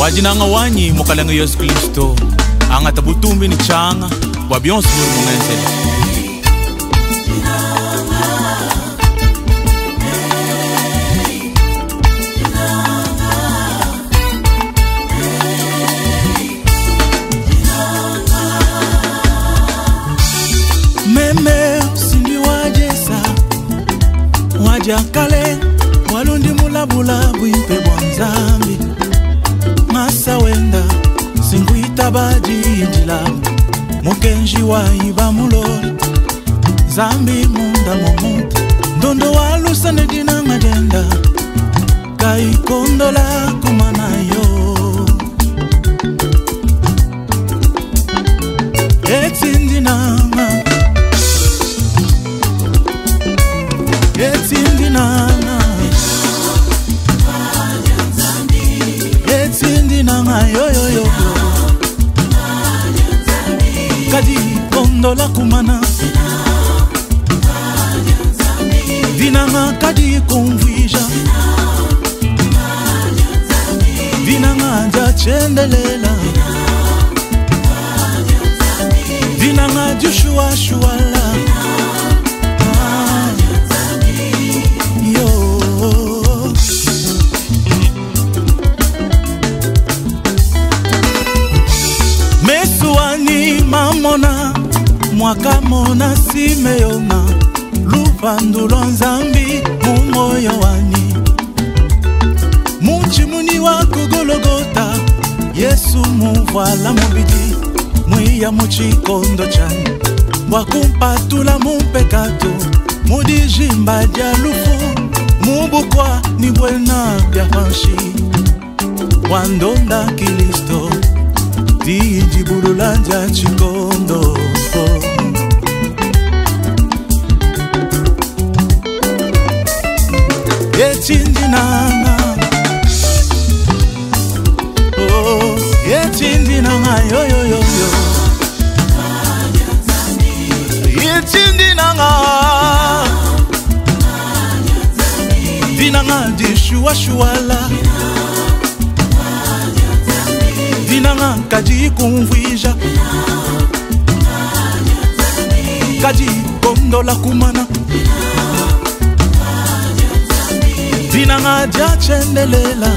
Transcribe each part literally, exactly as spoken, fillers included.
Wajinanga wanyi mokalenga Yesu Kristo anga tabutumbi ni changa wabionsi muri mungenzele meme sindi wajesa wajakale walundi mulabula bwimpe bwanzambi masa wenda singuita baji indila mukenji wa iba mulori zambi munda momuntu ndondo walusa nedina ngajenda kai kondola kumana yo etindinanga etindinanga etindinanga yo yo yo kadi kondola kumana vinanga kadi konvija vinanga ja chendelela vinanga jushua shuala mamona mwaka mona simeona lupandulo nzambi mumoyo wani munchimuni wako Gologota Yesu muvala mubidi mwiya muchikondo chani wakumpatula mumpekato mudijimba jalufu mubukwa ni bwena bya panshi wandonda Kilisto Diji burulanja chikondo Yechindinanga Oh, yechindinanga yo yo yo yo Yechindinanga Vinanga di shua shuala Vinanga kaji kumvija kaji kondola kumana Vinanga ja chendelela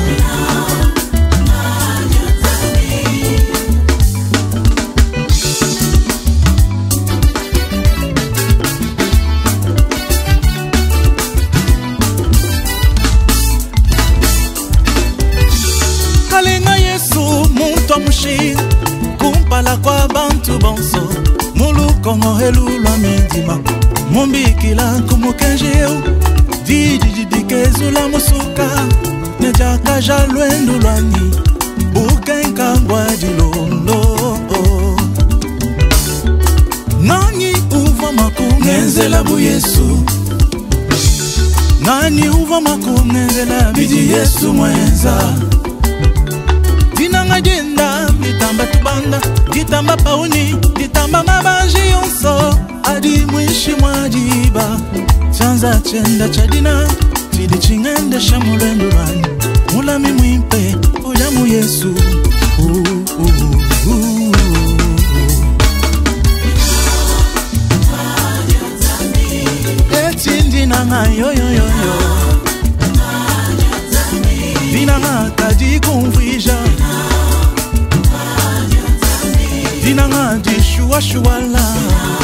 kalenga Yesu muntu amushi kumpala kwa bantu bonso mulu kongo helulwa mindima mumbikila kumukenjeu dididikezula musuka nejaka jalwendu lwani bukenkangwa dilolo nani uva makungenzela bu Yesu nani uva makungenzela bidi Yesu mwenza Vinanga jenda, ditamba tubanda, ditamba pauni, ditamba mabanji yonso Adi mwishi mwajiba, chanza chenda chadina Fidi chingende shamulendo rani, mulami mwimpe, ujamu Yesu uh, uh, uh, uh. Etindinanga yo yo yo yo Vinanga kaji kumvija Vinanga di shua shuala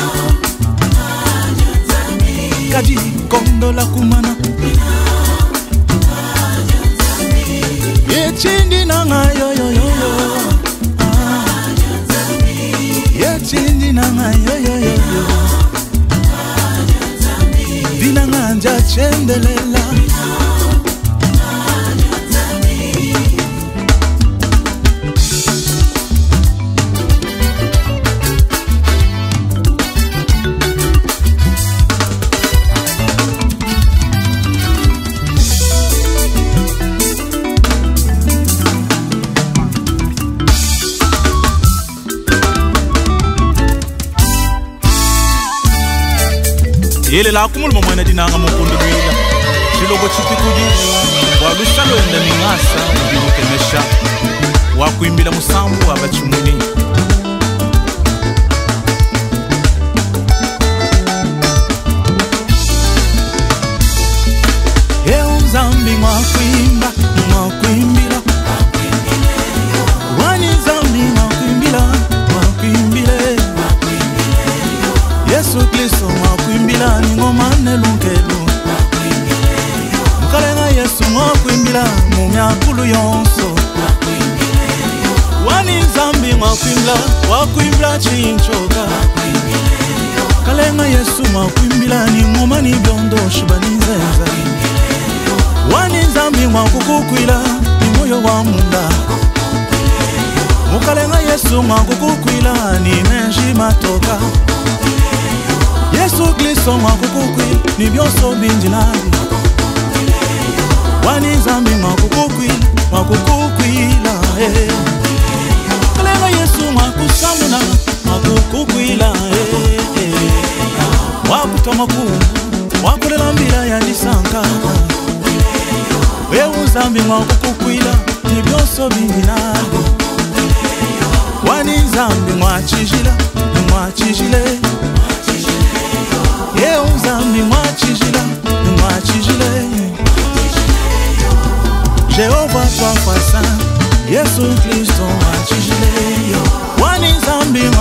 Kaji kondola kumana Yechindinanga yo yo yo yo Yechindinanga yo yo yo yo Vinanga ja chendelela Yele la kumul mo mwana dinanga mo kondo bila Shilo go chiti kuji Walusha lo enda mingasa Ubimu kemesha wakwimbila musambu abachimuni. Zambi mwakwimba, mwakwimbila Wani zambi mwakwimbila, mwakwimbile Yesu Kristo mwakwimbila ni ngomane lunkelu Mkalenga Yesu mwakwimbila mumyakulu yonso Wani zambi mwakwimbila, wakwimbila chinchoka Kalenga Yesu mwakwimbila ni ngomani byondo shibaninzenza Wani zambi mwakukukwila ni moyo wa munda Mukalenga Yesu mwakukukwila ni menji matoka Yesu Kristo mwakukukwila ni byonso bingi nabi Wani zambi mwakukukwila mwakukukwila eh. Mukalenga Yesu mwakusamuna mwakukukwila eh, eh. Wakutamaku wakulela mbila ya disanka Wewe zambi mwakukukwila ni byonso bingi nabi Wani zambi mwachijila mwachijile Yewe zambi mwachijila mwachijile Jehova kwa fasa Yesu Kristo mwachijile Wani zambi